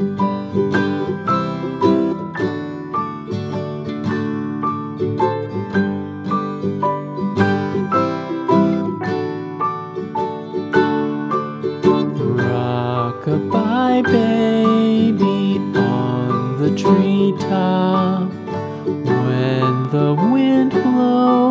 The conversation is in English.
Rock-a-bye baby on the treetop. When the wind blows